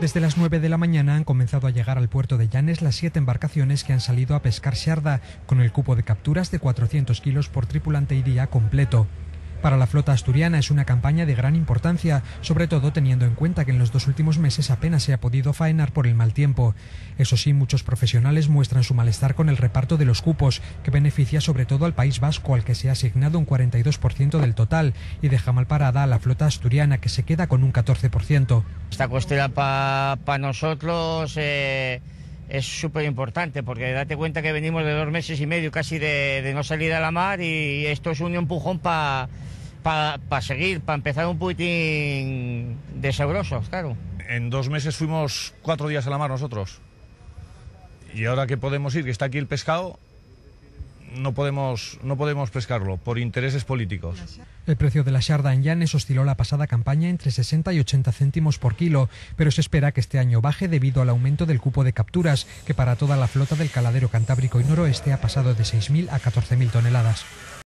Desde las 9 de la mañana han comenzado a llegar al puerto de Llanes las 7 embarcaciones que han salido a pescar xarda, con el cupo de capturas de 400 kilos por tripulante y día completo. Para la flota asturiana es una campaña de gran importancia, sobre todo teniendo en cuenta que en los 2 últimos meses apenas se ha podido faenar por el mal tiempo. Eso sí, muchos profesionales muestran su malestar con el reparto de los cupos, que beneficia sobre todo al País Vasco, al que se ha asignado un 42% del total, y deja mal parada a la flota asturiana, que se queda con un 14%. Esta cuestión para nosotros es súper importante, porque date cuenta que venimos de 2 meses y medio casi de no salir a la mar, y esto es un empujón para seguir, para empezar un poquitín desabrosos, claro. En 2 meses fuimos 4 días a la mar nosotros, y ahora que podemos ir, que está aquí el pescado, no podemos pescarlo por intereses políticos. El precio de la xarda en Llanes osciló la pasada campaña entre 60 y 80 céntimos por kilo, pero se espera que este año baje debido al aumento del cupo de capturas, que para toda la flota del caladero Cantábrico y Noroeste ha pasado de 6.000 a 14.000 toneladas.